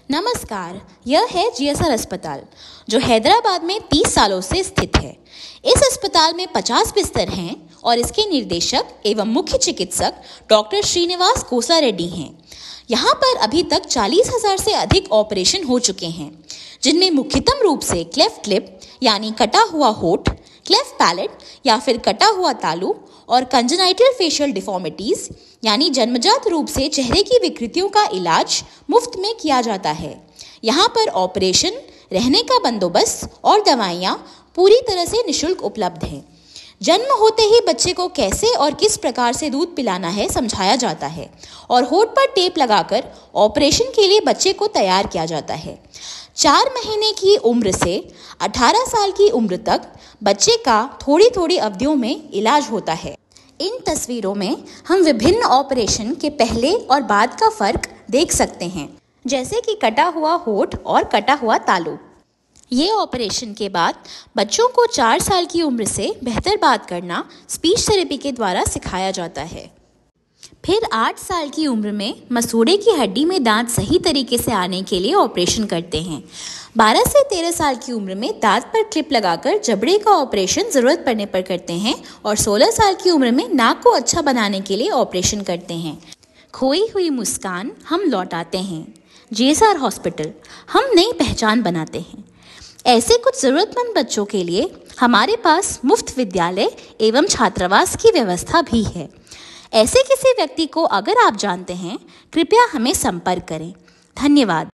नमस्कार, यह है जीएसआर अस्पताल जो हैदराबाद में 30 सालों से स्थित है। इस अस्पताल में 50 बिस्तर हैं और इसके निर्देशक एवं मुख्य चिकित्सक डॉक्टर श्रीनिवास कोसा रेड्डी हैं। यहाँ पर अभी तक 40,000 से अधिक ऑपरेशन हो चुके हैं, जिनमें मुख्यतम रूप से क्लेफ्ट लिप यानी कटा हुआ होठ, क्लेफ्ट पैलेट या फिर कटा हुआ तालू और कंजेनाइटल फेशियल डिफॉर्मिटीज यानी जन्मजात रूप से चेहरे की विकृतियों का इलाज मुफ्त में किया जाता है। यहाँ पर ऑपरेशन, रहने का बंदोबस्त और दवाइयाँ पूरी तरह से निःशुल्क उपलब्ध हैं। जन्म होते ही बच्चे को कैसे और किस प्रकार से दूध पिलाना है समझाया जाता है और होठ पर टेप लगाकर ऑपरेशन के लिए बच्चे को तैयार किया जाता है। 4 महीने की उम्र से 18 साल की उम्र तक बच्चे का थोड़ी थोड़ी अवधियों में इलाज होता है। इन तस्वीरों में हम विभिन्न ऑपरेशन के पहले और बाद का फर्क देख सकते हैं, जैसे कि कटा हुआ होठ और कटा हुआ तालू। ये ऑपरेशन के बाद बच्चों को 4 साल की उम्र से बेहतर बात करना स्पीच थेरेपी के द्वारा सिखाया जाता है। फिर 8 साल की उम्र में मसूड़े की हड्डी में दांत सही तरीके से आने के लिए ऑपरेशन करते हैं। 12 से 13 साल की उम्र में दांत पर क्लिप लगाकर जबड़े का ऑपरेशन ज़रूरत पड़ने पर करते हैं और 16 साल की उम्र में नाक को अच्छा बनाने के लिए ऑपरेशन करते हैं। खोई हुई मुस्कान हम लौटाते हैं। जीएसआर हॉस्पिटल, हम नई पहचान बनाते हैं। ऐसे कुछ ज़रूरतमंद बच्चों के लिए हमारे पास मुफ्त विद्यालय एवं छात्रावास की व्यवस्था भी है। ऐसे किसी व्यक्ति को अगर आप जानते हैं, कृपया हमें संपर्क करें। धन्यवाद।